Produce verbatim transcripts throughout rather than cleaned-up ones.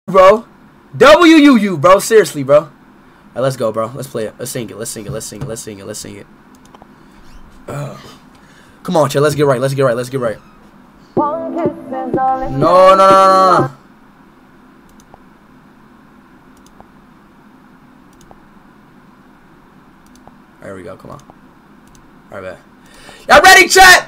Bro. W U U, bro. Seriously, bro. Alright, let's go, bro. Let's play it. Let's sing it. Let's sing it. Let's sing it. Let's sing it. Let's sing it. Uh, come on, Chad. Let's get right. Let's get right. Let's get right. No, no, no, no, no. There we go. Come on. All right, man. Y'all ready, chat?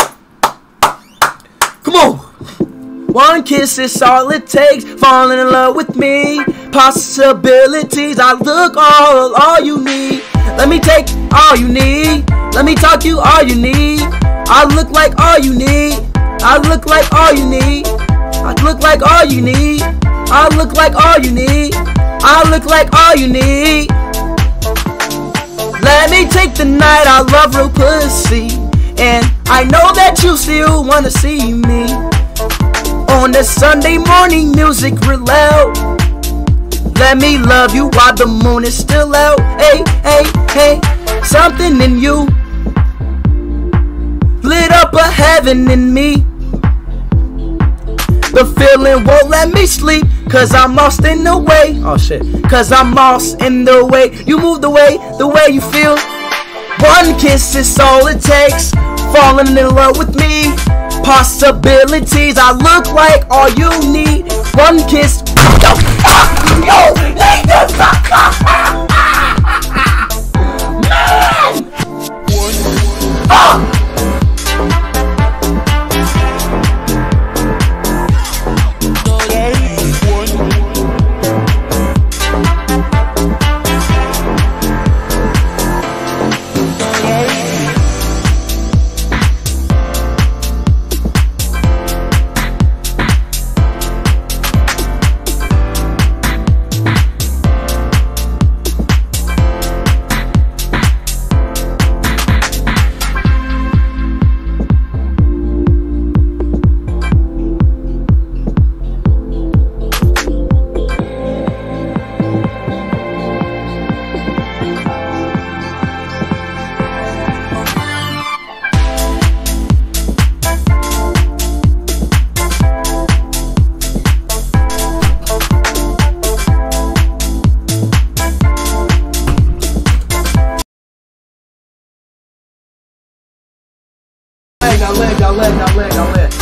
Come on. One kiss is all it takes. Falling in love with me. Possibilities. I look all, all you need. Let me take all you need. Let me talk you all you need. I look like all you need. I look like all you need. I look like all you need. I look like all you need. I look like all you need. Let me take the night. I love real pussy, and I know that you still wanna see me. On the Sunday morning, music real loud. Let me love you while the moon is still out. Hey, hey, hey, something in you lit up a heaven in me. The feeling won't let me sleep, cause I'm lost in the way. Oh shit. Cause I'm lost in the way you move, the way, the way you feel. One kiss is all it takes. Falling in love with me. Possibilities. I look like all you need. One kiss. Yo, fuck yo, leave the fuck up. Man. Fuck. Now leg, now leg, now leg, now leg.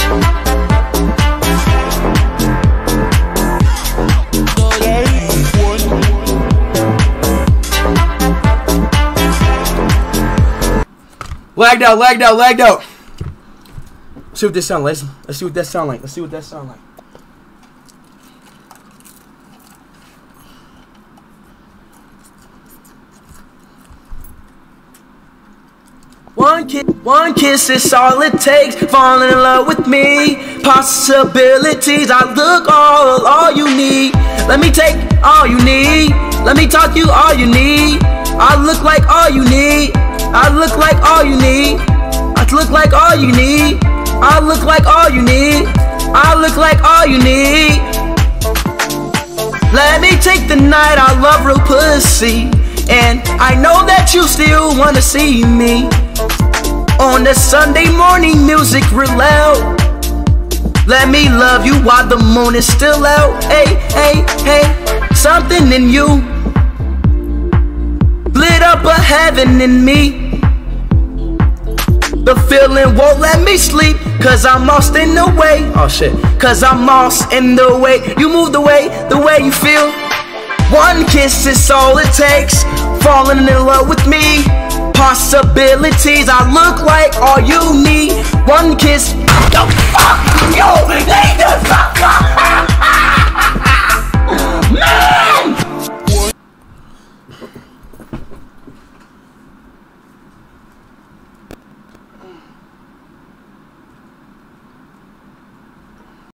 Lagged out, lagged out, lagged out. Let's see what this sound like. Let's, let's see what that sound like. Let's see what that sound like. One kiss, one kiss is all it takes. Falling in love with me. Possibilities. I look all, all you need. Let me take all you need. Let me talk you all you need. I look like all you need. I look like all you need. I look like all you need. I look like all you need. I look like all you need. Let me take the night. I love real pussy, and I know that you still wanna see me. On the Sunday morning, music real loud. Let me love you while the moon is still out. Hey, hey, hey, something in you lit up a heaven in me. The feeling won't let me sleep, cause I'm lost in the way. Oh shit. Cause I'm lost in the way you move, the way, the way you feel. One kiss is all it takes. Falling in love with me. Possibilities. I look like all you need. One kiss. Yo, fuck yo, leave the fuck up.